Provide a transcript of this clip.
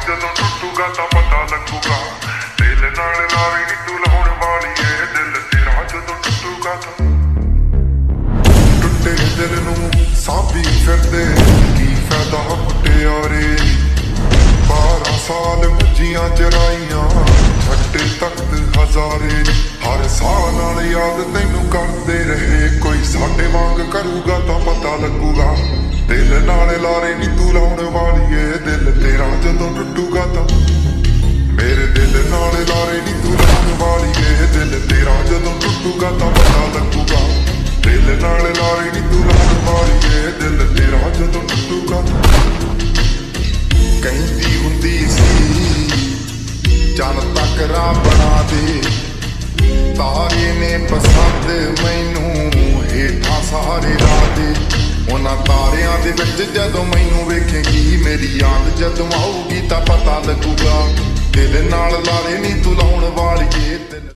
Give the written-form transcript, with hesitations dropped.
ਜਦੋਂ ਟੁੱਟੂਗਾ ਤਾਂ ਪਤਾ ਲੱਗੂਗਾ। ਦਿਲ ਨਾਲ ਲਾਵੇ ਨੀ ਤੂੰ ਲਾਉਣ ਵਾਲੀ ਏ, ਦਿਲ ਤੇਰਾ ਜਦੋਂ ਟੁੱਟੂਗਾ ਤਾਂ। ਟੁੱਟੇ ਦਿਲ ਨੂੰ ਸਾਂਭੀ ਫਿਰਦੇ ਕੀ ਫਾਇਦਾ ਮੁਟਿਆਰੇ। 12 ਸਾਲ ਮੱਝੀਆਂ ਚਰਾਈਆਂ ਛੱਡੇ ਤਖਤ ਹਜ਼ਾਰੇ। ਹਰ ਸਾਹ ਨਾਲ ਯਾਦ ਤੈਨੂੰ ਕਰਦੇ ਰਹੇ, ਕੋਈ ਸਾਡੇ ਵਾਂਗ ਕਰੂਗਾ ਤਾਂ ਪਤਾ ਲੱਗੂਗਾ। ਦਿਲ ਨਾਲ ਲਾਰੇ ਨੀ ਤੂੰ ਲਾਉਣ ਵਾਲੀ ਏ, ਦਿਲ ਤੇਰਾ ਜਦੋਂ ਟੁੱਟੂਗਾ ਤਾਂ। ਮੇਰੇ ਦਿਲ ਨਾਲ ਲਾਰੇ ਨੀ ਤੂੰ ਲਾਉਣ ਵਾਲੀ ਏ, ਦਿਲ ਤੇਰਾ ਜਦੋਂ ਟੁੱਟੂਗਾ ਤਾਂ ਪਤਾ ਲੱਗੂਗਾ। ਦਿਲ ਨਾਲ ਲਾਰੇ ਨੀ ਤੂੰ ਲਾਉਣ ਵਾਲੀ ਏ, ਦਿਲ ਤੇਰਾ ਜਦੋਂ ਟੁੱਟੂਗਾ। ਕਹਿੰਦੀ ਹੁੰਦੀ ਸੀ ਚੱਲ ਤੱਕ ਰਾਹ ਬਣਾ ਦੇ, ਤਾਰੇ ਨੇ ਪਸੰਦ ਮੈਨੂੰ ਹੇਠਾਂ ਸਾਰੇ ਲਾ ਦੇ। ਉਹਨਾਂ ਤਾਰਿਆਂ ਦੇ ਵਿੱਚ ਜਦੋਂ ਮੈਨੂੰ ਵੇਖੇਗੀ, ਮੇਰੀ ਯਾਦ ਜਦੋਂ ਆਊਗੀ ਤਾਂ ਪਤਾ ਲੱਗੂਗਾ। ਦਿਲ ਨਾਲ ਲਾਰੇ ਨੀ ਤੂੰ ਲਾਉਣ ਵਾਲੀ ਏ।